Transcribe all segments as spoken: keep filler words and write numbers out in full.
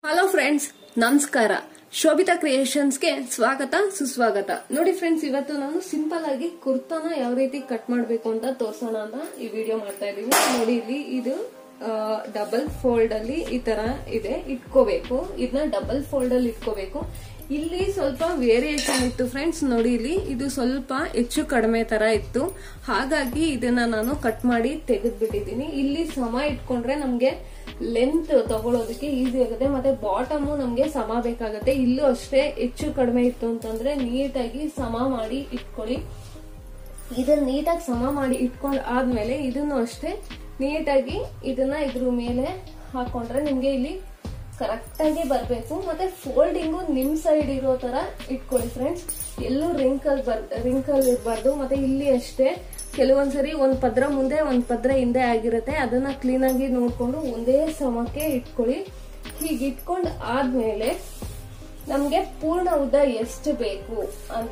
Hello friends, ನಮಸ್ಕಾರ. Shobhita creations ಗೆ ಸ್ವಾಗತ ಸುಸ್ವಾಗತ. ನೋಡಿ ಫ್ರೆಂಡ್ಸ್, ಇವತ್ತು ನಾನು ಸಿಂಪಲ್ ಆಗಿ ಕುರ್ತಾನ ಯಾವ ರೀತಿ ಕಟ್ ಮಾಡಬೇಕು ಅಂತ ತೋರ್ಸೋಣ ಅಂತ ಈ ವಿಡಿಯೋ ಮಾಡ್ತಾ ಇದೀನಿ. ನೋಡಿ, ಇಲ್ಲಿ ಇದು ಡಬಲ್ ಫೋಲ್ಡ್ ಅಲ್ಲಿ ಈ ತರ ಇದೆ, ಇಟ್ಕೋಬೇಕು. ಇದನ್ನ ಡಬಲ್ ಫೋಲ್ಡ್ ಅಲ್ಲಿ ಇಟ್ಕೋಬೇಕು. ಇಲ್ಲಿ ಸ್ವಲ್ಪ ವೇರಿಯೇಷನ್ ಇತ್ತು ಫ್ರೆಂಡ್ಸ್. ನೋಡಿ, ಇಲ್ಲಿ ಇದು ಸ್ವಲ್ಪ ಹೆಚ್ಚು ಕಡಿಮೆ ತರ ಇತ್ತು, ಹಾಗಾಗಿ ಇದನ್ನ ನಾನು ಕಟ್ ಮಾಡಿ ತೆಗೆದ್ಬಿಟ್ಟಿದ್ದೀನಿ. ಇಲ್ಲಿ ಸಮ ಇಟ್ಕೊಂಡ್ರೆ ನಮ್ಗೆ ಲೆಂತ್ ತಗೊಳ್ಳೋದಕ್ಕೆ ಈಸಿ ಆಗುತ್ತೆ, ಮತ್ತೆ ಬಾಟಮ್ ನಮ್ಗೆ ಸಮ ಬೇಕಾಗತ್ತೆ. ಇಲ್ಲೂ ಅಷ್ಟೇ ಹೆಚ್ಚು ಕಡಿಮೆ ಇತ್ತು ಅಂತಂದ್ರೆ ನೀಟಾಗಿ ಸಮ ಮಾಡಿ ಇಟ್ಕೊಳ್ಳಿ. ಇದನ್ನ ನೀಟಾಗಿ ಸಮ ಮಾಡಿ ಇಟ್ಕೊಂಡ್ ಆದ್ಮೇಲೆ ಇದನ್ನು ಅಷ್ಟೇ ನೀಟಾಗಿ ಇದನ್ನ ಇದ್ರ ಮೇಲೆ ಹಾಕೊಂಡ್ರೆ ನಿಮ್ಗೆ ಇಲ್ಲಿ ಕರೆಕ್ಟ್ ಆಗಿ ಬರ್ಬೇಕು. ಮತ್ತೆ ಫೋಲ್ಡಿಂಗು ನಿಮ್ ಸೈಡ್ ಇರೋ ತರ ಇಟ್ಕೊಳ್ಳಿ ಫ್ರೆಂಡ್ಸ್. ಎಲ್ಲೂ ರಿಂಕಲ್ ಬರ್ ರಿಂಕಲ್ ಇರಬಾರ್ದು. ಮತ್ತೆ ಇಲ್ಲಿ ಅಷ್ಟೇ ಕೆಲವೊಂದ್ಸರಿ ಒಂದ್ ಪದ್ರ ಮುಂದೆ ಒಂದ್ ಪದ್ರ ಹಿಂದೆ ಆಗಿರುತ್ತೆ, ಅದನ್ನ ಕ್ಲೀನ್ ಆಗಿ ನೋಡ್ಕೊಂಡು ಒಂದೇ ಸಮಕ್ಕೆ ಇಟ್ಕೊಳ್ಳಿ. ಹೀಗೆ ಇಟ್ಕೊಂಡ್ ಆದ್ಮೇಲೆ ನಮ್ಗೆ ಪೂರ್ಣ ಉದ್ದ ಎಷ್ಟು ಬೇಕು ಅಂತ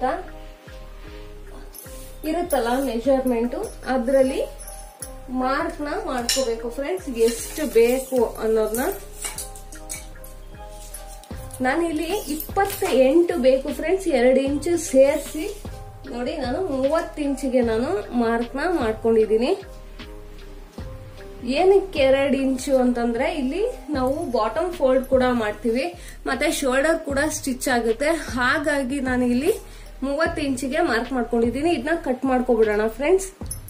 ಇರುತ್ತಲ್ಲ ಮೆಜರ್ಮೆಂಟ್, ಅದ್ರಲ್ಲಿ ಮಾರ್ಕ್ ನ ಮಾಡ್ಕೋಬೇಕು ಫ್ರೆಂಡ್ಸ್. ಎಷ್ಟು ಬೇಕು ಅನ್ನೋದನ್ನ ನಾನಿಲ್ಲಿ ಇಪ್ಪತ್ತ ಎಂಟು ಬೇಕು ಫ್ರೆಂಡ್ಸ್, ಎರಡು ಇಂಚು ಸೇರಿಸಿ. ನೋಡಿ, ನಾನು ಮೂವತ್ತು ಇಂಚಿಗೆ ನಾನು ಮಾರ್ಕ್ ನ ಮಾಡ್ಕೊಂಡಿದೀನಿ. ಏನಕ್ಕೆ ಎರಡು ಇಂಚು ಅಂತಂದ್ರೆ ಇಲ್ಲಿ ನಾವು ಬಾಟಮ್ ಫೋಲ್ಡ್ ಕೂಡ ಮಾಡ್ತೀವಿ, ಮತ್ತೆ ಶೋಲ್ಡರ್ ಕೂಡ ಸ್ಟಿಚ್ ಆಗುತ್ತೆ. ಹಾಗಾಗಿ ನಾನು ಇಲ್ಲಿ ಮೂವತ್ತು ಇಂಚಿಗೆ ಮಾರ್ಕ್ ಮಾಡ್ಕೊಂಡಿದೀನಿ. ಇದನ್ನ ಕಟ್ ಮಾಡ್ಕೊಬಿಡೋಣ ಫ್ರೆಂಡ್ಸ್.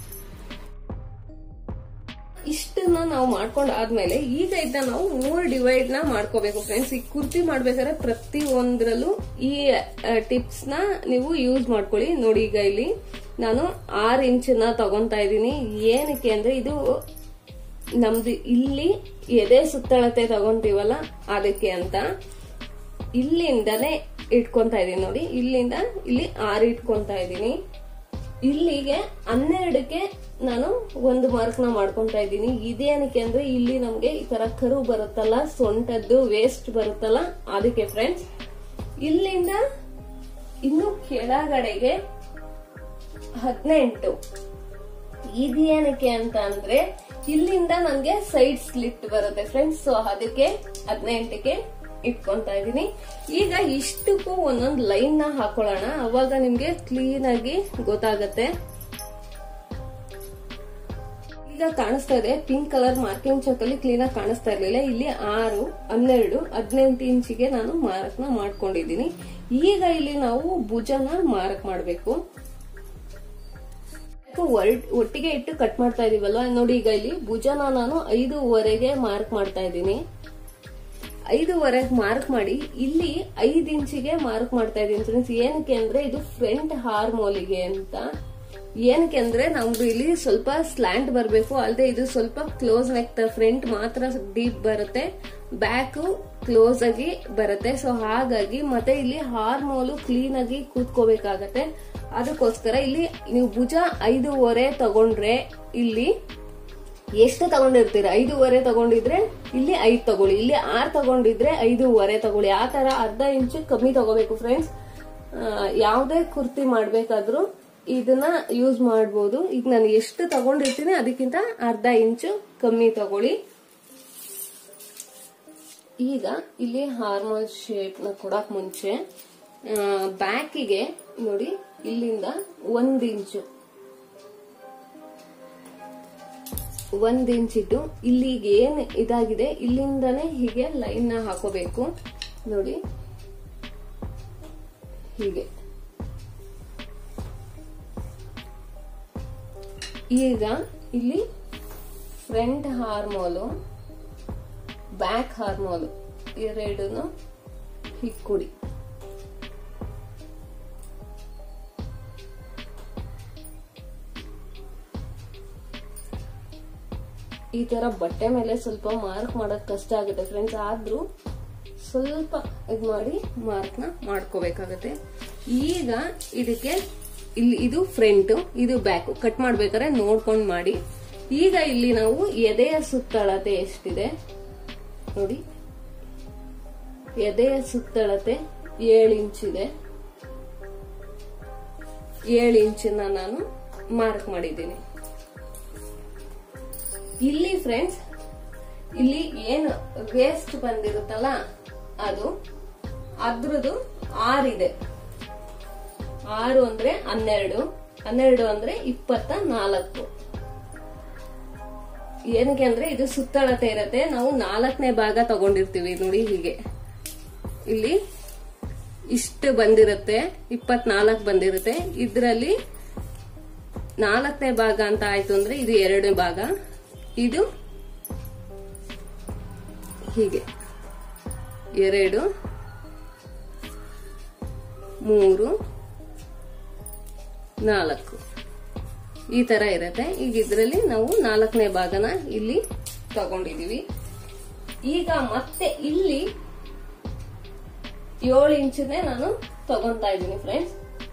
ಇಷ್ಟನ್ನ ನಾವು ಮಾಡ್ಕೊಂಡ್ ಆದ್ಮೇಲೆ ಈಗ ಇದನ್ನ ನಾವು ಮೂರು ಡಿವೈಡ್ ನ ಮಾಡ್ಕೋಬೇಕು ಫ್ರೆಂಡ್ಸ್. ಈ ಕುರ್ತಿ ಮಾಡ್ಬೇಕಾದ್ರೆ ಪ್ರತಿ ಒಂದ್ರಲ್ಲೂ ಈ ಟಿಪ್ಸ್ ನ ನೀವು ಯೂಸ್ ಮಾಡ್ಕೊಳ್ಳಿ. ನೋಡಿ, ಈಗ ಇಲ್ಲಿ ನಾನು ಆರು ಇಂಚನ್ನ ತಗೊಂತಾ ಇದ್ದೀನಿ. ಏನಕ್ಕೆ ಅಂದ್ರೆ ಇದು ನಮ್ದು ಇಲ್ಲಿ ಎದೆ ಸುತ್ತಳತೆ ತಗೊಂತೀವಲ್ಲ ಅದಕ್ಕೆ ಅಂತ. ಇಲ್ಲಿಂದಾನೆ ಇಟ್ಕೊಂತಾ ಇದೀನಿ. ನೋಡಿ, ಇಲ್ಲಿಂದ ಇಲ್ಲಿ ಆರು ಇಟ್ಕೊಂತಾ ಇದೀನಿ. ಇಲ್ಲಿಗೆ ಹನ್ನೆರಡಕ್ಕೆ ನಾನು ಒಂದು ಮಾರ್ಕ್ ನ ಮಾಡ್ಕೊಂತಾ ಇದ್ದೀನಿ. ಇದೇನಕ್ಕೆ ಅಂದ್ರೆ ಇಲ್ಲಿ ನಮ್ಗೆ ಈ ತರ ಕರು ಬರುತ್ತಲ್ಲ, ಸೊಂಟದ್ದು ವೇಸ್ಟ್ ಬರುತ್ತಲ್ಲ, ಅದಕ್ಕೆ ಫ್ರೆಂಡ್ಸ್. ಇಲ್ಲಿಂದ ಇನ್ನು ಕೆಳಗಡೆಗೆ ಹದಿನೆಂಟು. ಇದೇನಕ್ಕೆ ಅಂತ ಅಂದ್ರೆ ಇಲ್ಲಿಂದ ನನ್ಗೆ ಸೈಡ್ ಸ್ಲಿಟ್ ಬರುತ್ತೆ ಫ್ರೆಂಡ್ಸ್. ಸೊ ಅದಕ್ಕೆ ಹದಿನೆಂಟಕ್ಕೆ ಇಟ್ಕೊಂತಾ ಇದೀನಿ. ಈಗ ಇಷ್ಟಕ್ಕೂ ಒಂದೊಂದು ಲೈನ್ ನ ಹಾಕೊಳ್ಳೋಣ, ಅವಾಗ ನಿಮ್ಗೆ ಕ್ಲೀನ್ ಆಗಿ ಗೊತ್ತಾಗತ್ತೆ. ಈಗ ಕಾಣಿಸ್ತಾ ಇದೆ ಪಿಂಕ್ ಕಲರ್ ಮಾರ್ಕಿಂಗ್ ಚಾಕ್ ಅಲ್ಲಿ ಕ್ಲೀನ್ ಆಗಿ ಕಾಣಿಸ್ತಾ ಇರ್ಲಿಲ್ಲ. ಇಲ್ಲಿ ಆರು, ಹನ್ನೆರಡು, ಹದಿನೆಂಟು ಇಂಚಿಗೆ ನಾನು ಮಾರ್ಕ್ ನ ಮಾಡ್ಕೊಂಡಿದ್ದೀನಿ. ಈಗ ಇಲ್ಲಿ ನಾವು ಭುಜನ ಮಾರ್ಕ್ ಮಾಡ್ಬೇಕು. ಒಟ್ಟಿಗೆ ಇಟ್ಟು ಕಟ್ ಮಾಡ್ತಾ ಇದೀವಲ್ವಾ. ನೋಡಿ, ಈಗ ಇಲ್ಲಿ ಭುಜನ ನಾನು ಐದೂವರೆಗೆ ಮಾರ್ಕ್ ಮಾಡ್ತಾ ಇದ್ದೀನಿ. ಐದೂವರೆಗೆ ಮಾರ್ಕ್ ಮಾಡಿ ಇಲ್ಲಿ ಐದು ಇಂಚಿಗೆ ಮಾರ್ಕ್ ಮಾಡ್ತಾ ಇದ್ದೀನಿ ಫ್ರೆಂಡ್ಸ್. ಏನಕ್ಕೆ ಅಂದ್ರೆ ಇದು ಫ್ರಂಟ್ ಹಾರ್ಮೋಲಿಗೆ ಅಂತ. ಏನಕ್ಕೆ ಅಂದ್ರೆ ನಮ್ದು ಇಲ್ಲಿ ಸ್ವಲ್ಪ ಸ್ಲ್ಯಾಂಟ್ ಬರಬೇಕು, ಅಲ್ಲದೆ ಇದು ಸ್ವಲ್ಪ ಕ್ಲೋಸ್ ನೆಕ್. ಫ್ರಂಟ್ ಮಾತ್ರ ಡೀಪ್ ಬರುತ್ತೆ, ಬ್ಯಾಕ್ ಕ್ಲೋಸ್ ಆಗಿ ಬರುತ್ತೆ. ಸೊ ಹಾಗಾಗಿ ಮತ್ತೆ ಇಲ್ಲಿ ಹಾರ್ಮೋಲು ಕ್ಲೀನ್ ಆಗಿ ಕೂತ್ಕೋಬೇಕಾಗತ್ತೆ. ಅದಕ್ಕೋಸ್ಕರ ಇಲ್ಲಿ ನೀವು ಭುಜ ಐದೂವರೆ ತಗೊಂಡ್ರೆ ಇಲ್ಲಿ ಎಷ್ಟು ತಗೊಂಡಿರ್ತೀರ, ಐದೂವರೆ ತಗೊಂಡಿದ್ರೆ ಇಲ್ಲಿ ಐದು ತಗೊಳ್ಳಿ, ಇಲ್ಲಿ ಆರು ತಗೊಂಡಿದ್ರೆ ಐದೂವರೆ ತಗೊಳ್ಳಿ. ಆ ತರ ಅರ್ಧ ಇಂಚು ಕಮ್ಮಿ ತಗೋಬೇಕು ಫ್ರೆಂಡ್ಸ್. ಯಾವುದೇ ಕುರ್ತಿ ಮಾಡ್ಬೇಕಾದ್ರೂ ಇದನ್ನ ಯೂಸ್ ಮಾಡಬಹುದು. ಈಗ ನಾನು ಎಷ್ಟು ತಗೊಂಡಿರ್ತೀನಿ ಅದಕ್ಕಿಂತ ಅರ್ಧ ಇಂಚು ಕಮ್ಮಿ ತಗೊಳ್ಳಿ. ಈಗ ಇಲ್ಲಿ ಹಾರ್ಮೋಲ್ ಶೇಪ್ ನ ಕೊಡಕ್ ಮುಂಚೆ ಬ್ಯಾಕಿಗೆ ನೋಡಿ, ಇಲ್ಲಿಂದ ಒಂದ್ ಇಂಚು ಒಂದ್ ಇಂಚ್ ಇಟ್ಟು ಇಲ್ಲಿಗೆ ಏನ್ ಇದಾಗಿದೆ ಇಲ್ಲಿಂದಾನೆ ಹೀಗೆ ಲೈನ್ ನ ಹಾಕೋಬೇಕು. ನೋಡಿ, ಹೀಗೆ. ಈಗ ಇಲ್ಲಿ ಫ್ರಂಟ್ ಹಾರ್ಮೋಲು, ಬ್ಯಾಕ್ ಹಾರ್ಮೋಲು ಎರಡನ್ನು ಹೀಗೆ ಕೊಡಿ. ಈ ತರ ಬಟ್ಟೆ ಮೇಲೆ ಸ್ವಲ್ಪ ಮಾರ್ಕ್ ಮಾಡೋದ್ ಕಷ್ಟ ಆಗುತ್ತೆ ಫ್ರೆಂಡ್ಸ್, ಆದ್ರೂ ಸ್ವಲ್ಪ ಇದ್ ಮಾಡಿ ಮಾರ್ಕ್ ನ ಮಾಡ್ಕೋಬೇಕಾಗತ್ತೆ. ಈಗ ಇದಕ್ಕೆ ಇಲ್ಲಿ ಇದು ಫ್ರಂಟ್, ಇದು ಬ್ಯಾಕ್ ಕಟ್ ಮಾಡ್ಬೇಕಾದ್ರೆ ನೋಡ್ಕೊಂಡ್ ಮಾಡಿ. ಈಗ ಇಲ್ಲಿ ನಾವು ಎದೆಯ ಸುತ್ತಳತೆ ಎಷ್ಟಿದೆ ನೋಡಿ, ಎದೆಯ ಸುತ್ತಳತೆ ಏಳು ಇಂಚಿದೆ. ಏಳು ಇಂಚನ್ನ ನಾನು ಮಾರ್ಕ್ ಮಾಡಿದ್ದೀನಿ. ಇಲ್ಲಿ ಫ್ರೆಂಡ್ಸ್ ಇಲ್ಲಿ ಏನು ವೇಸ್ಟ್ ಬಂದಿರುತ್ತಲ್ಲ ಅದು ಅದ್ರದ್ದು ಆರಿದೆ. ಆರು ಅಂದ್ರೆ ಹನ್ನೆರಡು, ಹನ್ನೆರಡು ಅಂದ್ರೆ ಇಪ್ಪತ್ತ ನಾಲ್ಕು. ಏನಕ್ಕೆ ಅಂದ್ರೆ ಇದು ಸುತ್ತಳತೆ ಇರತ್ತೆ. ನಾವು ನಾಲ್ಕನೇ ಭಾಗ ತಗೊಂಡಿರ್ತೀವಿ ನೋಡಿ, ಹೀಗೆ ಇಲ್ಲಿ ಇಷ್ಟು ಬಂದಿರುತ್ತೆ, ಇಪ್ಪತ್ನಾಲ್ಕು ಬಂದಿರುತ್ತೆ. ಇದ್ರಲ್ಲಿ ನಾಲ್ಕನೇ ಭಾಗ ಅಂತ ಆಯ್ತು ಅಂದ್ರೆ ಇದು ಎರಡನೇ ಭಾಗ, ಇದು ಹೀಗೆ ಎರಡು, ಮೂರು, ನಾಲ್ಕು ಈ ತರ ಇರತ್ತೆ. ಈಗ ಇದ್ರಲ್ಲಿ ನಾವು ನಾಲ್ಕನೇ ಭಾಗನ ಇಲ್ಲಿ ತಗೊಂಡಿದೀವಿ. ಈಗ ಮತ್ತೆ ಇಲ್ಲಿ ಏಳು ಇಂಚನೇ ನಾನು ತಗೊಂತಾ ಇದ್ದೀನಿ ಫ್ರೆಂಡ್ಸ್.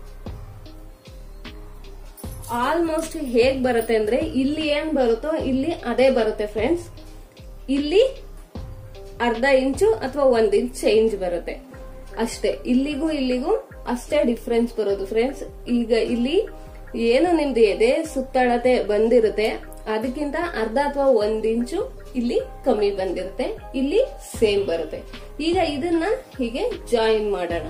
ಆಲ್ಮೋಸ್ಟ್ ಹೇಗ್ ಬರುತ್ತೆ ಅಂದ್ರೆ ಇಲ್ಲಿ ಏನ್ ಬರುತ್ತೋ ಇಲ್ಲಿ ಅದೇ ಬರುತ್ತೆ ಫ್ರೆಂಡ್ಸ್. ಇಲ್ಲಿ ಅರ್ಧ ಇಂಚು ಅಥವಾ ಒಂದ್ ಇಂಚ್ ಚೇಂಜ್ ಬರುತ್ತೆ ಅಷ್ಟೇ. ಇಲ್ಲಿಗೂ ಇಲ್ಲಿಗೂ ಅಷ್ಟೇ ಡಿಫ್ರೆನ್ಸ್ ಬರೋದು ಫ್ರೆಂಡ್ಸ್. ಈಗ ಇಲ್ಲಿ ಏನು ನಿಮ್ದು ಎದೆ ಸುತ್ತಳತೆ ಬಂದಿರುತ್ತೆ ಅದಕ್ಕಿಂತ ಅರ್ಧ ಅಥವಾ ಒಂದ್ ಇಂಚು ಇಲ್ಲಿ ಕಮ್ಮಿ ಬಂದಿರುತ್ತೆ, ಇಲ್ಲಿ ಸೇಮ್ ಬರುತ್ತೆ. ಈಗ ಇದನ್ನ ಹೀಗೆ ಜಾಯಿನ್ ಮಾಡೋಣ.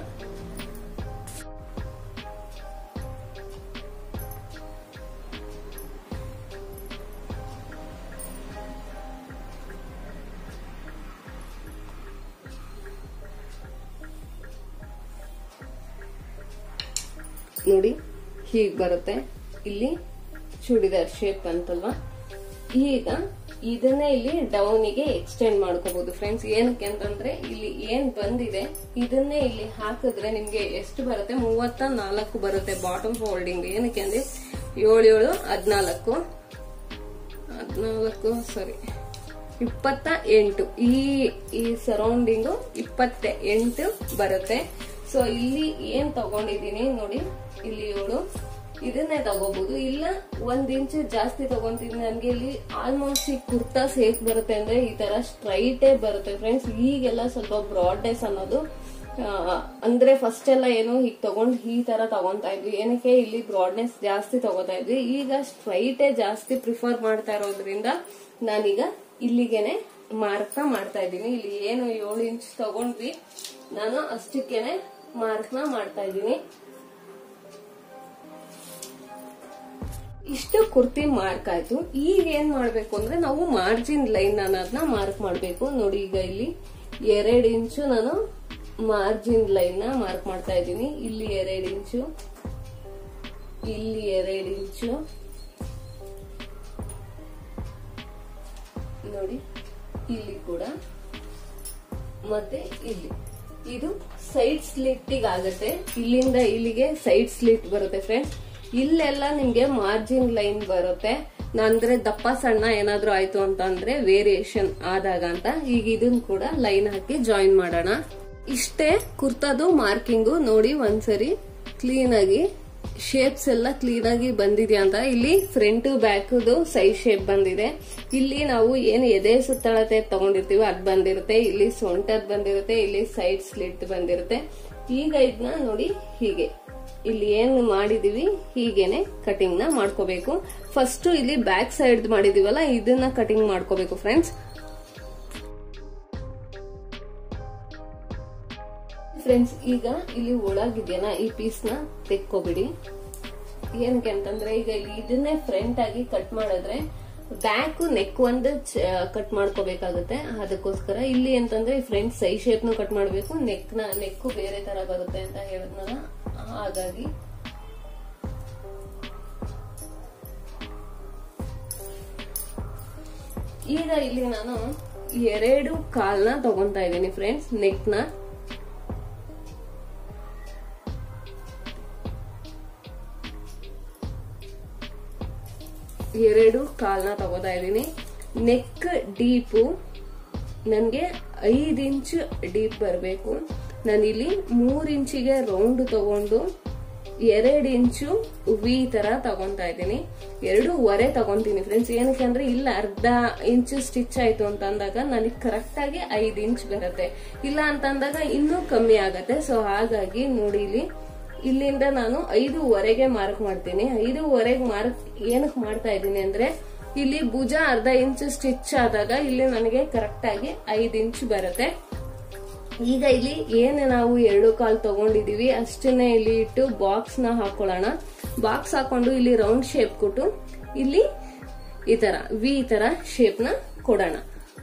ನೋಡಿ ಹೀಗ್ ಬರುತ್ತೆ. ಇಲ್ಲಿ ಚೂಡಿದಾರ್ ಶೇಪ್ ಅಂತಲ್ವಾ. ಈಗ ಇದನ್ನೇ ಇಲ್ಲಿ ಡೌನಿಗೆ ಎಕ್ಸ್ಟೆಂಡ್ ಮಾಡ್ಕೋಬಹುದು ಫ್ರೆಂಡ್ಸ್. ಏನಕ್ಕೆ ಅಂತಂದ್ರೆ ಇಲ್ಲಿ ಏನ್ ಬಂದಿದೆ ಇದನ್ನೇ ಇಲ್ಲಿ ಹಾಕಿದ್ರೆ ನಿಮ್ಗೆ ಎಷ್ಟು ಬರುತ್ತೆ, ಮೂವತ್ತ ನಾಲ್ಕು ಬರುತ್ತೆ ಬಾಟಮ್ ಫೋಲ್ಡಿಂಗ್. ಏನಕ್ಕೆ ಅಂದ್ರೆ ಏಳು ಏಳು ಹದ್ನಾಲ್ಕು ಹದ್ನಾಲ್ಕು ಸಾರಿ ಇಪ್ಪತ್ತ ಎಂಟು, ಈ ಈ ಸರೌಂಡಿಂಗು ಇಪ್ಪತ್ತ ಎಂಟು ಬರುತ್ತೆ. ಸೊ ಇಲ್ಲಿ ಏನ್ ತಗೊಂಡಿದೀನಿ ನೋಡಿ, ಇಲ್ಲಿ ಏಳು, ಇದನ್ನೇ ತಗೋಬಹುದು. ಇಲ್ಲ ಒಂದ್ ಇಂಚು ಜಾಸ್ತಿ ತಗೊಂತೀನಿ. ನನ್ಗೆ ಇಲ್ಲಿ ಆಲ್ಮೋಸ್ಟ್ ಈ ಕುರ್ತಾ ಸೇಫ್ ಬರುತ್ತೆ ಅಂದ್ರೆ ಈ ತರ ಸ್ಟ್ರೈಟೇ ಬರುತ್ತೆ ಫ್ರೆಂಡ್ಸ್. ಈಗೆಲ್ಲ ಸ್ವಲ್ಪ ಬ್ರಾಡ್ನೆಸ್ ಅನ್ನೋದು ಅಂದ್ರೆ ಫಸ್ಟ್ ಎಲ್ಲ ಏನೋ ಹೀಗ್ ತಗೊಂಡ್ ಈ ತರ ತಗೊಂತಾ ಇದ್ವಿ. ಏನಕ್ಕೆ ಇಲ್ಲಿ ಬ್ರಾಡ್ನೆಸ್ ಜಾಸ್ತಿ ತಗೋತಾ ಇದ್ವಿ. ಈಗ ಸ್ಟ್ರೈಟೇ ಜಾಸ್ತಿ ಪ್ರಿಫರ್ ಮಾಡ್ತಾ ಇರೋದ್ರಿಂದ ನಾನೀಗ ಇಲ್ಲಿಗೆನೆ ಮಾರ್ಕ್ ಮಾಡ್ತಾ ಇದ್ದೀನಿ. ಇಲ್ಲಿ ಏನು ಏಳು ಇಂಚ್ ತಗೊಂಡ್ವಿ ನಾನು ಅಷ್ಟಕ್ಕೇನೆ ಮಾರ್ಕ್ ನ ಮಾಡ್ತಾ ಇದ್ದೀನಿ. ಇಷ್ಟು ಕುರ್ತಿ ಮಾರ್ಕ್ ಆಯ್ತು. ಈಗ ಏನ್ ಮಾಡ್ಬೇಕು ಅಂದ್ರೆ ನಾವು ಮಾರ್ಜಿನ್ ಲೈನ್ ಅನ್ನೋದನ್ನ ಮಾರ್ಕ್ ಮಾಡ್ಬೇಕು. ನೋಡಿ ಈಗ ಇಲ್ಲಿ ಎರಡ್ ಇಂಚು ನಾನು ಮಾರ್ಜಿನ್ ಲೈನ್ ನ ಮಾರ್ಕ್ ಮಾಡ್ತಾ ಇದ್ದೀನಿ. ಇಲ್ಲಿ ಎರಡ್ ಇಂಚು, ಇಲ್ಲಿ ಎರಡ್ ಇಂಚು, ನೋಡಿ ಇಲ್ಲಿ ಕೂಡ, ಮತ್ತೆ ಇಲ್ಲಿ ಇದು ಸೈಡ್ ಸ್ಲಿಟ್ ಆಗತ್ತೆ. ಇಲ್ಲಿಂದ ಇಲ್ಲಿಗೆ ಸೈಡ್ ಸ್ಲಿಟ್ ಬರುತ್ತೆ ಫ್ರೆಂಡ್ಸ್. ಇಲ್ಲೆಲ್ಲ ನಿಮ್ಗೆ ಮಾರ್ಜಿನ್ ಲೈನ್ ಬರುತ್ತೆ. ಅಂದ್ರೆ ದಪ್ಪ ಸಣ್ಣ ಏನಾದ್ರೂ ಆಯ್ತು ಅಂತ ಅಂದ್ರೆ ವೇರಿಯೇಷನ್ ಆದಾಗ ಅಂತ. ಈಗ ಇದನ್ ಕೂಡ ಲೈನ್ ಹಾಕಿ ಜಾಯಿನ್ ಮಾಡೋಣ. ಇಷ್ಟೇ ಕುರ್ತಾದು ಮಾರ್ಕಿಂಗು. ನೋಡಿ ಒಂದ್ಸರಿ ಕ್ಲೀನ್ ಆಗಿ ಶೇಪ್ಸ್ ಎಲ್ಲ ಕ್ಲೀನ್ ಆಗಿ ಬಂದಿದೆ ಅಂತ. ಇಲ್ಲಿ ಫ್ರಂಟ್ ಬ್ಯಾಕ್ ಸೈಡ್ ಶೇಪ್ ಬಂದಿದೆ. ಇಲ್ಲಿ ನಾವು ಏನು ಎದೆ ಸುತ್ತಳತೆ ತಗೊಂಡಿರ್ತೀವಿ ಅದ್ ಬಂದಿರುತ್ತೆ. ಇಲ್ಲಿ ಸೊಂಟದ್ ಬಂದಿರುತ್ತೆ, ಇಲ್ಲಿ ಸೈಡ್ ಸ್ಲಿಟ್ ಬಂದಿರುತ್ತೆ. ಈಗ ಇದನ್ನ ನೋಡಿ ಹೀಗೆ ಇಲ್ಲಿ ಏನ್ ಮಾಡಿದೀವಿ ಹೀಗೇನೆ ಕಟಿಂಗ್ ನ ಮಾಡ್ಕೋಬೇಕು. ಫಸ್ಟ್ ಇಲ್ಲಿ ಬ್ಯಾಕ್ ಸೈಡ್ ಮಾಡಿದೀವಲ್ಲ ಇದನ್ನ ಕಟಿಂಗ್ ಮಾಡ್ಕೋಬೇಕು ಫ್ರೆಂಡ್ಸ್. ಫ್ರೆಂಡ್ಸ್ ಈಗ ಇಲ್ಲಿ ಒಳಗಿದೆಯಲ್ಲ ಈ ಪೀಸ್ ನ ತೆಕ್ಕೋಬಿಡಿ. ಏನಕ್ಕೆ ಅಂತಂದ್ರೆ ಈಗ ಇಲ್ಲಿ ಇದನ್ನೇ ಫ್ರಂಟ್ ಆಗಿ ಕಟ್ ಮಾಡಿದ್ರೆ ಬ್ಯಾಕ್ ನೆಕ್ ಒಂದು ಕಟ್ ಮಾಡ್ಕೋಬೇಕಾಗುತ್ತೆ. ಅದಕ್ಕೋಸ್ಕರ ಇಲ್ಲಿ ಅಂತಂದ್ರೆ ಫ್ರಂಟ್ ಸೈ ಶೇಪ್ ನು ಕಟ್ ಮಾಡ್ಬೇಕು, ನೆಕ್ ನ ನೆಕ್ ಬೇರೆ ತರ ಬರುತ್ತೆ ಅಂತ ಹೇಳಿದ್ನಲ್ಲ, ಹಾಗಾಗಿ ಈಗ ಇಲ್ಲಿ ನಾನು ಎರಡು ಕಾಲ್ನ ತಗೊಂತಾ ಇದ್ದೀನಿ ಫ್ರೆಂಡ್ಸ್. ನೆಕ್ ನ ಎರಡು ಕಾಲ್ನ ತಗೋತಾ ಇದ್ದೀನಿ. ನೆಕ್ ಡೀಪು ನನ್ಗೆ ಐದ್ ಇಂಚ್ ಡೀಪ್ ಬರಬೇಕು. ನಾನಿಲ್ಲಿ ಮೂರ್ ಇಂಚಿಗೆ ರೌಂಡ್ ತಗೊಂಡು ಎರಡ್ ಇಂಚು ವಿ ತರ ತಗೊಂತಾ ಇದ್ದೀನಿ. ಎರಡೂವರೆ ತಗೊಂತೀನಿ ಫ್ರೆಂಡ್ಸ್. ಏನಕ್ಕೆ ಅಂದ್ರೆ ಇಲ್ಲ ಅರ್ಧ ಇಂಚ್ ಸ್ಟಿಚ್ ಆಯ್ತು ಅಂತ ಅಂದಾಗ ನನಗೆ ಕರೆಕ್ಟ್ ಆಗಿ ಐದ್ ಇಂಚ್ ಬರುತ್ತೆ. ಇಲ್ಲ ಅಂತ ಅಂದಾಗ ಇನ್ನೂ ಕಮ್ಮಿ ಆಗತ್ತೆ. ಸೊ ಹಾಗಾಗಿ ನೋಡಿ ಇಲ್ಲಿ ಇಲ್ಲಿಂದ ನಾನು ಐದೂವರೆಗೆ ಮಾರ್ಕ್ ಮಾಡ್ತೀನಿ. ಐದೂವರೆಗೆ ಮಾರ್ಕ್ ಏನಕ್ಕೆ ಮಾಡ್ತಾ ಇದ್ದೀನಿ ಅಂದ್ರೆ ಇಲ್ಲಿ ಭುಜ ಅರ್ಧ ಇಂಚ್ ಸ್ಟಿಚ್ ಆದಾಗ ಇಲ್ಲಿ ನನಗೆ ಕರೆಕ್ಟ್ ಆಗಿ ಐದ್ ಇಂಚ್ ಬರುತ್ತೆ. ಈಗ ಇಲ್ಲಿ ಏನು ನಾವು ಎರಡು ಕಾಲ್ ತಗೊಂಡಿದೀವಿ ಅಷ್ಟನ್ನೇ ಇಲ್ಲಿ ಇಟ್ಟು ಬಾಕ್ಸ್ ನ ಹಾಕೊಳ್ಳೋಣ. ಬಾಕ್ಸ್ ಹಾಕೊಂಡು ಇಲ್ಲಿ ರೌಂಡ್ ಶೇಪ್ ಕೊಟ್ಟು ಇಲ್ಲಿ ಈ ತರ ವಿ ತರ ಶೇಪ್ ನ ಕೊಡೋಣ.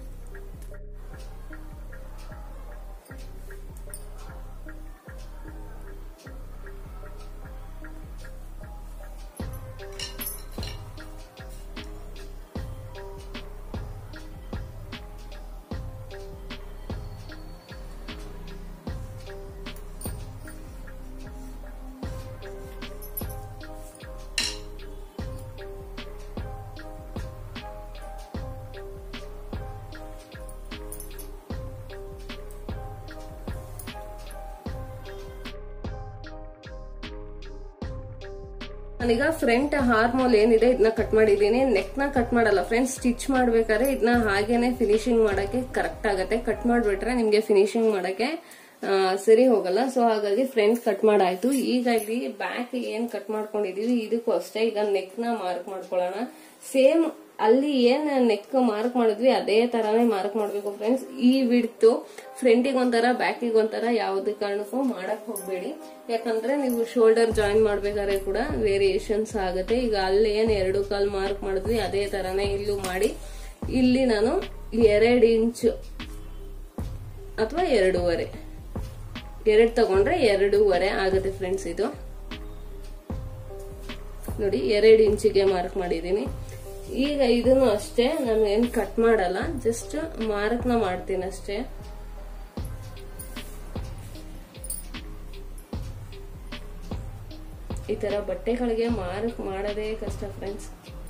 ನಾನೀಗ ಫ್ರಂಟ್ ಹಾರ್ಮೋಲ್ ಏನಿದೆ ಇದನ್ನ ಕಟ್ ಮಾಡಿದೀನಿ. ನೆಕ್ ನ ಕಟ್ ಮಾಡಲ್ಲ ಫ್ರೆಂಡ್ಸ್, ಸ್ಟಿಚ್ ಮಾಡ್ಬೇಕಾದ್ರೆ ಇದನ್ನ ಹಾಗೇನೆ ಫಿನಿಶಿಂಗ್ ಮಾಡಕ್ಕೆ ಕರೆಕ್ಟ್ ಆಗತ್ತೆ. ಕಟ್ ಮಾಡ್ಬಿಟ್ರೆ ನಿಮ್ಗೆ ಫಿನಿಶಿಂಗ್ ಮಾಡಕ್ಕೆ ಸರಿ ಹೋಗಲ್ಲ. ಸೊ ಹಾಗಾಗಿ ಫ್ರಂಟ್ ಕಟ್ ಮಾಡಾಯ್ತು. ಈಗ ಇಲ್ಲಿ ಬ್ಯಾಕ್ ಏನ್ ಕಟ್ ಮಾಡ್ಕೊಂಡಿದೀವಿ ಇದಕ್ಕೂ ಅಷ್ಟೇ ಈಗ ನೆಕ್ ನ ಮಾರ್ಕ್ ಮಾಡ್ಕೊಳ್ಳೋಣ. ಸೇಮ್ ಅಲ್ಲಿ ಏನ್ ನೆಕ್ ಮಾರ್ಕ್ ಮಾಡಿದ್ವಿ ಅದೇ ತರಾನೇ ಮಾರ್ಕ್ ಮಾಡ್ಬೇಕು ಫ್ರೆಂಡ್ಸ್. ಈ ವಿಡ್ತು ಫ್ರಂಟಿಗೆ ಒಂಥರ ಬ್ಯಾಕಿಗೆ ಒಂಥರ ಯಾವುದೇ ಕಾರಣಕ್ಕೂ ಮಾಡಕ್ ಹೋಗ್ಬೇಡಿ, ಯಾಕಂದ್ರೆ ನೀವು ಶೋಲ್ಡರ್ ಜಾಯಿನ್ ಮಾಡ್ಬೇಕಾದ್ರೆ ಕೂಡ ವೇರಿಯೇಷನ್ಸ್ ಆಗುತ್ತೆ. ಈಗ ಅಲ್ಲಿ ಏನ್ ಎರಡು ಕಾಲ್ ಮಾರ್ಕ್ ಮಾಡಿದ್ವಿ ಅದೇ ತರಾನೇ ಇಲ್ಲೂ ಮಾಡಿ ಇಲ್ಲಿ ನಾನು ಎರಡು ಇಂಚು ಅಥವಾ ಎರಡೂವರೆ ಎರಡು ತಗೊಂಡ್ರೆ ಎರಡೂವರೆ ಆಗುತ್ತೆ ಫ್ರೆಂಡ್ಸ್. ಇದು ನೋಡಿ ಎರಡು ಇಂಚಿಗೆ ಮಾರ್ಕ್ ಮಾಡಿದೀನಿ. ಈಗ ಇದನ್ನು ಅಷ್ಟೇ ನಾನು ಏನ್ ಕಟ್ ಮಾಡಲ್ಲ, ಜಸ್ಟ್ ಮಾರ್ಕ್ ನ ಮಾಡ್ತೀನಿ ಅಷ್ಟೇ. ಈ ತರ ಬಟ್ಟೆಗಳಿಗೆ ಮಾರ್ಕ್ ಮಾಡೋದೇ ಕಷ್ಟ ಫ್ರೆಂಡ್ಸ್.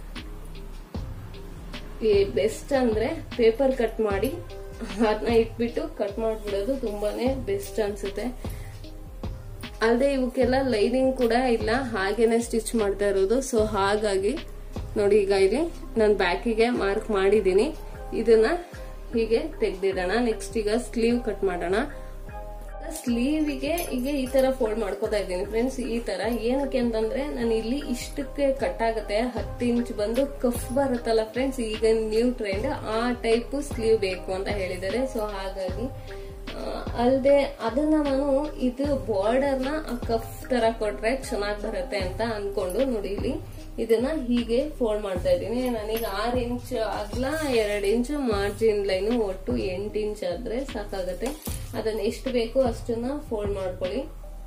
ಈ ಬೆಸ್ಟ್ ಅಂದ್ರೆ ಪೇಪರ್ ಕಟ್ ಮಾಡಿ ಅದನ್ನ ಇಟ್ಬಿಟ್ಟು ಕಟ್ ಮಾಡ್ಬಿಡೋದು ತುಂಬಾನೇ ಬೆಸ್ಟ್ ಅನ್ಸುತ್ತೆ. ಅಲ್ಲದೆ ಇವಕ್ಕೆಲ್ಲ ಲೈನಿಂಗ್ ಕೂಡ ಇಲ್ಲ, ಹಾಗೇನೆ ಸ್ಟಿಚ್ ಮಾಡ್ತಾ ಇರೋದು. ಸೊ ಹಾಗಾಗಿ ನೋಡಿ ಈಗ ಇಲ್ಲಿ ನಾನು ಬ್ಯಾಕಿಗೆ ಮಾರ್ಕ್ ಮಾಡಿದೀನಿ. ಇದನ್ನ ಹೀಗೆ ತೆಗ್ದಿಡೋಣ. ನೆಕ್ಸ್ಟ್ ಈಗ ಸ್ಲೀವ್ ಕಟ್ ಮಾಡೋಣ. ಸ್ಲೀವಿಗೆ ಈಗ ಈ ತರ ಫೋಲ್ಡ್ ಮಾಡ್ಕೋತಾ ಇದ್ದೀನಿ ಫ್ರೆಂಡ್ಸ್. ಈ ತರ ಏನಕ್ಕೆ ಅಂತಂದ್ರೆ ನಾನು ಇಲ್ಲಿ ಇಷ್ಟಕ್ಕೆ ಕಟ್ ಆಗುತ್ತೆ, ಹತ್ತು ಇಂಚ್ ಬಂದು ಕಫ್ ಬರುತ್ತಲ್ಲ ಫ್ರೆಂಡ್ಸ್, ಈಗ ನ್ಯೂ ಟ್ರೆಂಡ್ ಆ ಟೈಪ್ ಸ್ಲೀವ್ ಬೇಕು ಅಂತ ಹೇಳಿದ್ದಾರೆ. ಸೊ ಹಾಗಾಗಿ ಅಲ್ಲದೆ ಅದನ್ನ ನಾನು ಇದು ಬಾರ್ಡರ್ ನ ಕಫ್ ತರ ಕೊಟ್ರೆ ಚೆನ್ನಾಗಿ ಬರುತ್ತೆ ಅಂತ ಅನ್ಕೊಂಡು ನೋಡಿ ಇಲ್ಲಿ ಇದನ್ನ ಹೀಗೆ ಫೋಲ್ಡ್ ಮಾಡ್ತಾ ಇದ್ದೀನಿ. ನನಗೆ ಆರು ಇಂಚ್ ಅಗಲ ಎರಡು ಇಂಚ್ ಮಾರ್ಜಿನ್ ಲೈನ್ ಒಟ್ಟು ಎಂಟು ಇಂಚ್ ಆದ್ರೆ ಸಾಕಾಗತ್ತೆ. ಅದನ್ನ ಎಷ್ಟು ಬೇಕೋ ಅಷ್ಟನ್ನ ಫೋಲ್ಡ್ ಮಾಡ್ಕೊಳ್ಳಿ.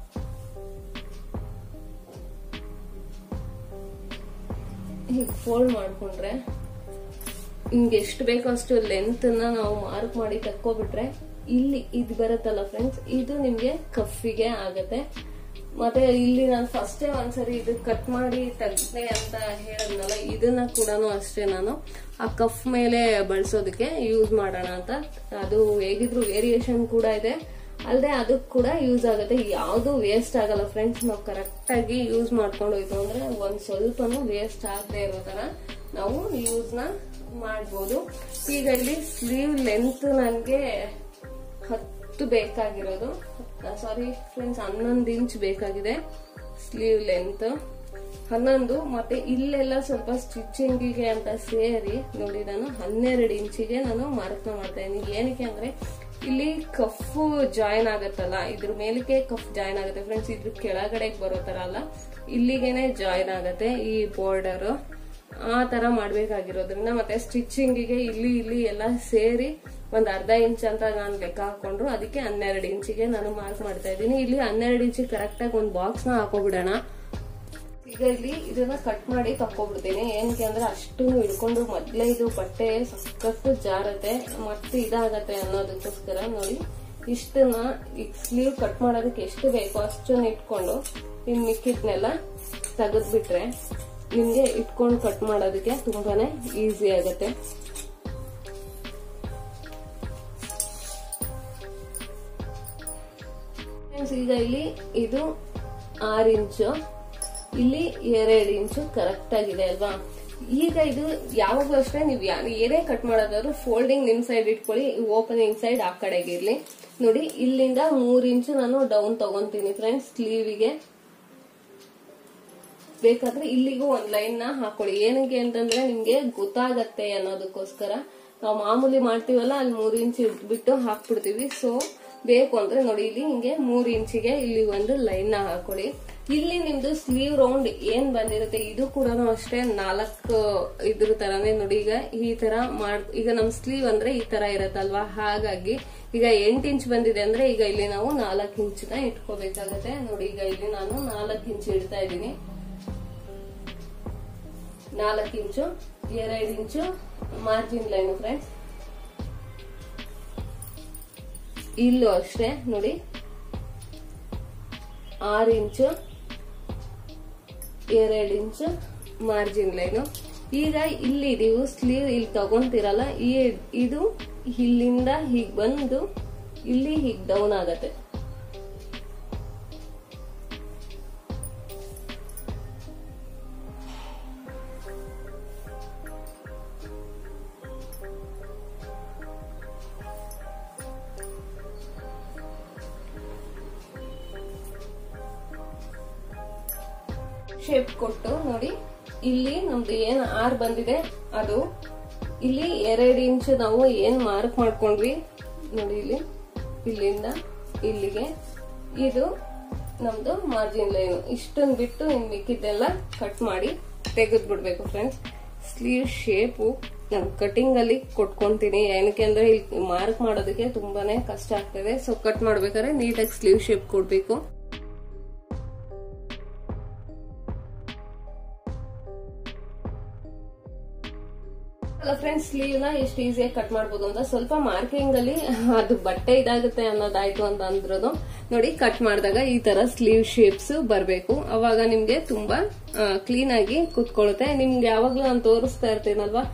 ಹೀಗೆ ಫೋಲ್ಡ್ ಮಾಡ್ಕೊಂಡ್ರೆ ನಿಮ್ಗೆ ಎಷ್ಟು ಬೇಕೋ ಅಷ್ಟು ಲೆಂತ್ ನ ನಾವು ಮಾರ್ಕ್ ಮಾಡಿ ತಕ್ಕೋಬಿಟ್ರೆ ಇಲ್ಲಿ ಇದು ಬರುತ್ತಲ್ಲ ಫ್ರೆಂಡ್ಸ್, ಇದು ನಿಮ್ಗೆ ಕಫಿಗೆ ಆಗತ್ತೆ. ಮತ್ತೆ ಇಲ್ಲಿ ನಾನು ಫಸ್ಟೇ ಒಂದ್ಸರಿ ಇದು ಕಟ್ ಮಾಡಿ ತೆಗ್ದೆ ಅಂತ ಹೇಳದ್ನಲ್ಲ, ಇದನ್ನ ಕೂಡ ಅಷ್ಟೇ ನಾನು ಆ ಕಫ್ ಮೇಲೆ ಬಳಸೋದಕ್ಕೆ ಯೂಸ್ ಮಾಡೋಣ ಅಂತ. ಅದು ಹೇಗಿದ್ರು ವೇರಿಯೇಷನ್ ಕೂಡ ಇದೆ, ಅಲ್ಲದೆ ಅದಕ್ಕೆ ಕೂಡ ಯೂಸ್ ಆಗುತ್ತೆ. ಯಾವ್ದು ವೇಸ್ಟ್ ಆಗಲ್ಲ ಫ್ರೆಂಡ್ಸ್. ನಾವು ಕರೆಕ್ಟ್ ಆಗಿ ಯೂಸ್ ಮಾಡ್ಕೊಂಡು ಹೋಯ್ತು ಅಂದ್ರೆ ಒಂದ್ ಸ್ವಲ್ಪನೂ ವೇಸ್ಟ್ ಆಗದೆ ಇರೋ ತರ ನಾವು ಯೂಸ್ ನ ಮಾಡ್ಬೋದು. ಈಗ ಇಲ್ಲಿ ಸ್ಲೀವ್ ಲೆಂತ್ ನನ್ಗೆ ಹತ್ತು ಬೇಕಾಗಿರೋದು, ಸಾರಿ ಫ್ರೆಂಡ್ಸ್ ಹನ್ನೊಂದು ಇಂಚ್ ಬೇಕಾಗಿದೆ ಸ್ಲೀವ್ ಲೆಂತ್. ಹನ್ನೊಂದು ಮತ್ತೆ ಇಲ್ಲೆಲ್ಲ ಸ್ವಲ್ಪ ಸ್ಟಿಚಿಂಗಿಗೆ ಅಂತ ಸೇರಿ ನೋಡಿ ನಾನು ಹನ್ನೆರಡು ಇಂಚಿಗೆ ನಾನು ಮಾರ್ಕ್ ಮಾಡ್ತಾ ಇದ್ದೀನಿ. ಏನಕ್ಕೆ ಅಂದ್ರೆ ಇಲ್ಲಿ ಕಫ್ ಜಾಯಿನ್ ಆಗತ್ತಲ್ಲ, ಇದ್ರ ಮೇಲಕ್ಕೆ ಕಫ್ ಜಾಯಿನ್ ಆಗುತ್ತೆ ಫ್ರೆಂಡ್ಸ್. ಇದ್ರ ಕೆಳಗಡೆ ಬರೋ ತರ ಅಲ್ಲ, ಇಲ್ಲಿಗೆನೆ ಜಾಯಿನ್ ಆಗತ್ತೆ ಈ ಬಾರ್ಡರ್. ಆ ತರ ಮಾಡ್ಬೇಕಾಗಿರೋದ್ರಿಂದ ಮತ್ತೆ ಸ್ಟಿಚಿಂಗಿಗೆ ಇಲ್ಲಿ ಇಲ್ಲಿ ಎಲ್ಲ ಸೇರಿ ಒಂದ್ ಅರ್ಧ ಇಂಚ್ ಅಂತ ನಾನು ಲೆಕ್ಕ ಹಾಕೊಂಡ್ರು, ಅದಕ್ಕೆ ಹನ್ನೆರಡು ಇಂಚಿಗೆ ನಾನು ಮಾರ್ಕ್ ಮಾಡ್ತಾ ಇದ್ದೀನಿ. ಇಲ್ಲಿ ಹನ್ನೆರಡು ಇಂಚಿಗೆ ಕರೆಕ್ಟ್ ಆಗಿ ಒಂದು ಬಾಕ್ಸ್ ನ ಹಾಕೋಬಿಡೋಣ. ಈಗ ಇಲ್ಲಿ ಇದನ್ನ ಕಟ್ ಮಾಡಿ ತಕ್ಕೊಬಿಡ್ತೀನಿ. ಏನಕ್ಕೆ ಅಂದ್ರೆ ಅಷ್ಟು ಹಿಡ್ಕೊಂಡು ಮೊದ್ಲೇ ಇದು ಬಟ್ಟೆ ಸಖತ್ತು ಜಾರತ್ತೆ ಮತ್ತೆ ಇದಾಗತ್ತೆ ಅನ್ನೋದಕ್ಕೋಸ್ಕರ ನೋಡಿ ಇಷ್ಟನ್ನ ಈಗ ಸ್ಲೀವ್ ಕಟ್ ಮಾಡೋದಕ್ಕೆ ಎಷ್ಟು ಬೇಕೋ ಅಷ್ಟನ್ನ ಇಟ್ಕೊಂಡು ಇನ್ ಮಿಕ್ಕಿದ್ನೆಲ್ಲ ತೆಗೆದ್ಬಿಟ್ರೆ ನಿಮ್ಗೆ ಇಟ್ಕೊಂಡು ಕಟ್ ಮಾಡೋದಕ್ಕೆ ತುಂಬಾನೇ ಈಸಿ ಆಗತ್ತೆ. ಈಗ ಇಲ್ಲಿ ಇದು ಆರು ಇಂಚು, ಇಲ್ಲಿ ಎರಡು ಇಂಚು ಕರೆಕ್ಟ್ ಆಗಿದೆ ಅಲ್ವಾ. ಈಗ ಇದು ಯಾವಾಗೂ ಅಷ್ಟೇ ನೀವು ಏನೇ ಕಟ್ ಮಾಡೋದಾದ್ರು ಫೋಲ್ಡಿಂಗ್ ನಿಮ್ ಸೈಡ್ ಇಟ್ಕೊಳ್ಳಿ, ಓಪನಿಂಗ್ ಸೈಡ್ ಆ ಕಡೆಗೆ ಇರ್ಲಿ. ನೋಡಿ ಇಲ್ಲಿಂದ ಮೂರ್ ಇಂಚು ನಾನು ಡೌನ್ ತಗೊಂತೀನಿ ಫ್ರೆಂಡ್ಸ್. ಸ್ಲೀವಿಗೆ ಬೇಕಾದ್ರೆ ಇಲ್ಲಿಗೂ ಒಂದ್ ಲೈನ್ ನ ಹಾಕೊಳ್ಳಿ. ಏನಕ್ಕೆ ಅಂತಂದ್ರೆ ನಿಮ್ಗೆ ಗೊತ್ತಾಗತ್ತೆ ಅನ್ನೋದಕ್ಕೋಸ್ಕರ. ನಾವು ಮಾಮೂಲಿ ಮಾಡ್ತೀವಲ್ಲ ಅಲ್ಲಿ ಮೂರ್ ಇಂಚ್ ಇಟ್ಬಿಟ್ಟು ಹಾಕ್ಬಿಡ್ತೀವಿ. ಸೊ ಬೇಕು ಅಂದ್ರೆ ನೋಡಿ ಇಲ್ಲಿ ಹಿಂಗೆ ಮೂರ್ ಇಂಚಿಗೆ ಇಲ್ಲಿ ಒಂದು ಲೈನ್ ನ ಹಾಕೊಳ್ಳಿ. ಇಲ್ಲಿ ನಿಮ್ದು ಸ್ಲೀವ್ ರೌಂಡ್ ಏನ್ ಬಂದಿರುತ್ತೆ ಇದು ಕೂಡ ಅಷ್ಟೇ ನಾಲ್ಕು ಇದ್ರ ತರಾನೇ ನೋಡಿ. ಈಗ ಈ ತರ ಮಾಡ್ ಈಗ ನಮ್ ಸ್ಲೀವ್ ಅಂದ್ರೆ ಈ ತರ ಇರತ್ತಲ್ವಾ, ಹಾಗಾಗಿ ಈಗ ಎಂಟು ಇಂಚ್ ಬಂದಿದೆ ಅಂದ್ರೆ ಈಗ ಇಲ್ಲಿ ನಾವು ನಾಲ್ಕು ಇಂಚಿನ ಇಟ್ಕೋಬೇಕಾಗತ್ತೆ ನೋಡಿ. ಈಗ ಇಲ್ಲಿ ನಾನು ನಾಲ್ಕು ಇಂಚ್ ಇಡ್ತಾ ಇದ್ದೀನಿ. ನಾಲ್ಕು ಇಂಚು ಎರಡು ಇಂಚು ಮಾರ್ಜಿನ್ ಲೈನ್ ಫ್ರೆಂಡ್ಸ್. ಇಲ್ಲೂ ಅಷ್ಟೇ ನೋಡಿ ಆರು ಇಂಚು ಎರಡು ಇಂಚು ಮಾರ್ಜಿನ್ ಲೈನು. ಈಗ ಇಲ್ಲಿ ನೀವು ಸ್ಲೀವ್ ಇಲ್ಲಿ ತಗೊಂತೀರಲ್ಲ, ಈ ಇದು ಇಲ್ಲಿಂದ ಹೀಗ್ ಬಂದು ಇಲ್ಲಿ ಹೀಗ್ ಡೌನ್ ಆಗತ್ತೆ. ಶೇಪ್ ಕೊಟ್ಟು ನೋಡಿ ಇಲ್ಲಿ ನಮ್ದು ಏನ್ ಆರ್ ಬಂದಿದೆ ಅದು ಇಲ್ಲಿ ಎರಡು ಇಂಚ್ ನಾವು ಏನ್ ಮಾರ್ಕ್ ಮಾಡ್ಕೊಂಡ್ವಿ ನೋಡಿ, ಇಲ್ಲಿ ಇಲ್ಲಿಂದ ಇಲ್ಲಿಗೆ ಇದು ನಮ್ದು ಮಾರ್ಜಿನ್ ಲೈನ್. ಇಷ್ಟನ್ ಬಿಟ್ಟು ಇನ್ ಮಿಕ್ಕಿದ್ದೆಲ್ಲ ಕಟ್ ಮಾಡಿ ತೆಗೆದ್ ಬಿಡ್ಬೇಕು ಫ್ರೆಂಡ್ಸ್. ಸ್ಲೀವ್ ಶೇಪು ನಾನು ಕಟಿಂಗ್ ಅಲ್ಲಿ ಕೊಟ್ಕೊಂತೀನಿ, ಏನಕ್ಕೆ ಅಂದ್ರೆ ಇಲ್ಲಿ ಮಾರ್ಕ್ ಮಾಡೋದಕ್ಕೆ ತುಂಬಾನೇ ಕಷ್ಟ ಆಗ್ತದೆ. ಸೊ ಕಟ್ ಮಾಡ್ಬೇಕಾದ್ರೆ ನೀಟಾಗಿ ಸ್ಲೀವ್ ಶೇಪ್ ಕೊಡ್ಬೇಕು. ಅಲ್ಲ ಫ್ರೆಂಡ್ಸ್, ಸ್ಲೀವ್ ನ ಎಷ್ಟು ಈಸಿಯಾಗಿ ಕಟ್ ಮಾಡ್ಬೋದು ಅಂತ ಸ್ವಲ್ಪ ಮಾರ್ಕಿಂಗ್ ಅಲ್ಲಿ ಅದು ಬಟ್ಟೆ ಇದಾಗುತ್ತೆ ಅನ್ನೋದಾಯ್ತು ಅಂತ ಅಂದ್ರೂ ನೋಡಿ, ಕಟ್ ಮಾಡಿದಾಗ ಈ ತರ ಸ್ಲೀವ್ ಶೇಪ್ಸ್ ಬರ್ಬೇಕು. ಅವಾಗ ನಿಮ್ಗೆ ತುಂಬಾ ಕ್ಲೀನ್ ಆಗಿ ಕುತ್ಕೊಳ್ಳುತ್ತೆ. ನಿಮ್ಗೆ ಯಾವಾಗ್ಲೂ ನಾನು ತೋರಿಸ್ತಾ ಇರ್ತೀನಲ್ವಾ,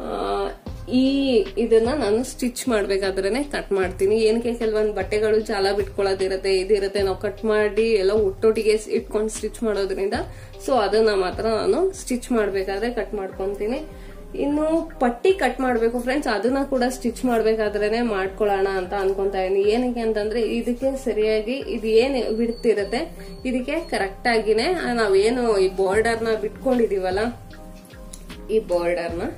ಈ ಇದನ್ನ ನಾನು ಸ್ಟಿಚ್ ಮಾಡ್ಬೇಕಾದ್ರೇನೆ ಕಟ್ ಮಾಡ್ತೀನಿ. ಏನಕ್ಕೆ ಕೆಲವೊಂದು ಬಟ್ಟೆಗಳು ಜಾಲ ಬಿಟ್ಕೊಳ್ಳೋದಿರತ್ತೆ, ಇದಿರತ್ತೆ, ನಾವು ಕಟ್ ಮಾಡಿ ಎಲ್ಲ ಒಟ್ಟೊಟ್ಟಿಗೆ ಇಟ್ಕೊಂಡು ಸ್ಟಿಚ್ ಮಾಡೋದ್ರಿಂದ ಸೊ ಅದನ್ನ ಮಾತ್ರ ನಾನು ಸ್ಟಿಚ್ ಮಾಡ್ಬೇಕಾದ್ರೆ ಕಟ್ ಮಾಡ್ಕೊಂತೀನಿ. ಇನ್ನು ಪಟ್ಟಿ ಕಟ್ ಮಾಡ್ಬೇಕು ಫ್ರೆಂಡ್ಸ್, ಅದನ್ನ ಕೂಡ ಸ್ಟಿಚ್ ಮಾಡ್ಬೇಕಾದ್ರೇನೆ ಮಾಡ್ಕೊಳ್ಳೋಣ ಅಂತ ಅನ್ಕೊಂತಾ ಇದೀನಿ. ಏನಕ್ಕೆ ಅಂತಂದ್ರೆ ಇದಕ್ಕೆ ಸರಿಯಾಗಿ ಇದು ಏನ್ ಬಿಡ್ತಿರತ್ತೆ ಇದಕ್ಕೆ ಕರೆಕ್ಟ್ ಆಗಿನೇ ನಾವೇನು ಈ ಬಾರ್ಡರ್ ನ ಬಿಟ್ಕೊಂಡಿದೀವಲ್ಲ, ಈ ಬಾರ್ಡರ್ ನ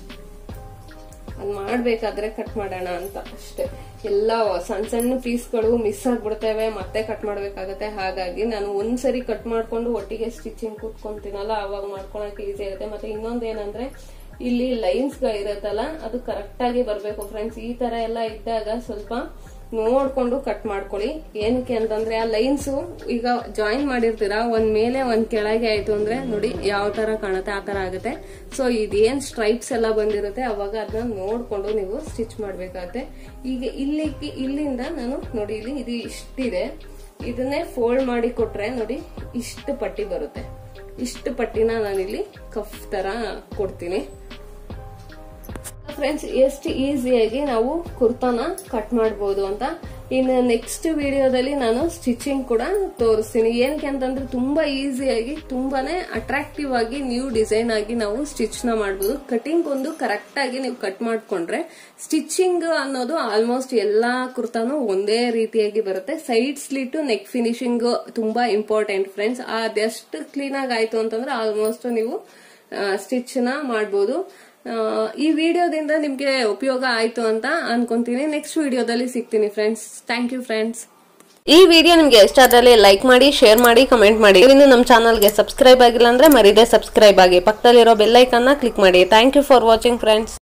ಅದ್ ಮಾಡ್ಬೇಕಾದ್ರೆ ಕಟ್ ಮಾಡೋಣ ಅಂತ ಅಷ್ಟೇ. ಎಲ್ಲ ಸಣ್ಣ ಸಣ್ಣ ಪೀಸ್ಗಳು ಮಿಸ್ ಆಗ್ಬಿಡ್ತೇವೆ, ಮತ್ತೆ ಕಟ್ ಮಾಡ್ಬೇಕಾಗತ್ತೆ. ಹಾಗಾಗಿ ನಾನು ಒಂದ್ಸರಿ ಕಟ್ ಮಾಡ್ಕೊಂಡು ಒಟ್ಟಿಗೆ ಸ್ಟಿಚಿಂಗ್ ಕೂತ್ಕೊಂತೀನಲ್ಲ, ಅವಾಗ ಮಾಡ್ಕೊಳಕ್ ಈಸಿ ಆಗುತ್ತೆ. ಮತ್ತೆ ಇನ್ನೊಂದೇನಂದ್ರೆ ಇಲ್ಲಿ ಲೈನ್ಸ್ ಗಳಿರತ್ತಲ್ಲ ಅದು ಕರೆಕ್ಟ್ ಆಗಿ ಬರ್ಬೇಕು ಫ್ರೆಂಡ್ಸ್. ಈ ತರ ಎಲ್ಲ ಇದ್ದಾಗ ಸ್ವಲ್ಪ ನೋಡ್ಕೊಂಡು ಕಟ್ ಮಾಡ್ಕೊಳ್ಳಿ. ಏನಕ್ಕೆ ಅಂತಂದ್ರೆ ಆ ಲೈನ್ಸ್ ಈಗ ಜಾಯಿನ್ ಮಾಡಿರ್ತೀರಾ, ಒಂದ್ ಮೇಲೆ ಒಂದ್ ಕೆಳಗೆ ಆಯ್ತು ಅಂದ್ರೆ ನೋಡಿ ಯಾವ ತರ ಕಾಣುತ್ತೆ ಆ ತರ ಆಗುತ್ತೆ. ಸೊ ಇದೇನ್ ಸ್ಟ್ರೈಪ್ಸ್ ಎಲ್ಲ ಬಂದಿರುತ್ತೆ ಅವಾಗ ಅದನ್ನ ನೋಡ್ಕೊಂಡು ನೀವು ಸ್ಟಿಚ್ ಮಾಡ್ಬೇಕಾಗತ್ತೆ. ಈಗ ಇಲ್ಲಿ ಇಲ್ಲಿಂದ ನಾನು ನೋಡಿ ಇಲ್ಲಿ ಇದು ಇಷ್ಟಿದೆ, ಇದನ್ನೇ ಫೋಲ್ಡ್ ಮಾಡಿ ಕೊಟ್ರೆ ನೋಡಿ ಇಷ್ಟು ಪಟ್ಟಿ ಬರುತ್ತೆ. ಇಷ್ಟು ಪಟ್ಟಿನ ನಾನಿಲ್ಲಿ ಕಫ್ ತರ ಕೊಡ್ತೀನಿ ಫ್ರೆಂಡ್ಸ್. ಎಷ್ಟು ಈಸಿಯಾಗಿ ನಾವು ಕುರ್ತಾನ ಕಟ್ ಮಾಡಬಹುದು ಅಂತ ಇನ್ನು ನೆಕ್ಸ್ಟ್ ವಿಡಿಯೋದಲ್ಲಿ ನಾನು ಸ್ಟಿಚಿಂಗ್ ಕೂಡ ತೋರಿಸ್ತೀನಿ. ಏನಕ್ಕೆ ಅಂತಂದ್ರೆ ತುಂಬಾ ಈಸಿಯಾಗಿ ತುಂಬಾನೇ ಅಟ್ರಾಕ್ಟಿವ್ ಆಗಿ ನ್ಯೂ ಡಿಸೈನ್ ಆಗಿ ನಾವು ಸ್ಟಿಚ್ ನ ಮಾಡಬಹುದು. ಕಟಿಂಗ್ ಒಂದು ಕರೆಕ್ಟ್ ಆಗಿ ನೀವು ಕಟ್ ಮಾಡ್ಕೊಂಡ್ರೆ ಸ್ಟಿಚಿಂಗ್ ಅನ್ನೋದು ಆಲ್ಮೋಸ್ಟ್ ಎಲ್ಲಾ ಕುರ್ತಾನು ಒಂದೇ ರೀತಿಯಾಗಿ ಬರುತ್ತೆ. ಸೈಡ್ ಸ್ಲಿಟ್ ನೆಕ್ ಫಿನಿಶಿಂಗ್ ತುಂಬಾ ಇಂಪಾರ್ಟೆಂಟ್ ಫ್ರೆಂಡ್ಸ್. ಅದೆಷ್ಟು ಕ್ಲೀನ್ ಆಗಿ ಆಯ್ತು ಅಂತಂದ್ರೆ ಆಲ್ಮೋಸ್ಟ್ ನೀವು ಸ್ಟಿಚ್ ನ ಮಾಡಬಹುದು. ಈ ವಿಡಿಯೋದಿಂದ ನಿಮ್ಗೆ ಉಪಯೋಗ ಆಯ್ತು ಅಂತ ಅನ್ಕೊಂತೀನಿ. ನೆಕ್ಸ್ಟ್ ವಿಡಿಯೋದಲ್ಲಿ ಸಿಗ್ತೀನಿ ಫ್ರೆಂಡ್ಸ್. Thank you friends. ಈ ವಿಡಿಯೋ ನಿಮ್ಗೆ ಇಷ್ಟ ಆದಲ್ಲಿ ಲೈಕ್ ಮಾಡಿ, ಶೇರ್ ಮಾಡಿ, ಕಮೆಂಟ್ ಮಾಡಿ. ಇನ್ನು ನಮ್ಮ ಚಾನಲ್ಗೆ ಸಬ್ಸ್ಕ್ರೈಬ್ ಆಗಿಲ್ಲ ಅಂದ್ರೆ ಮರಿದೇ ಸಬ್ಸ್ಕ್ರೈಬ್ ಆಗಿ, ಪಕ್ಕದಲ್ಲಿರೋ ಬೆಲ್ ಐಕಾನ್ ನ ಕ್ಲಿಕ್ ಮಾಡಿ. Thank you for watching friends.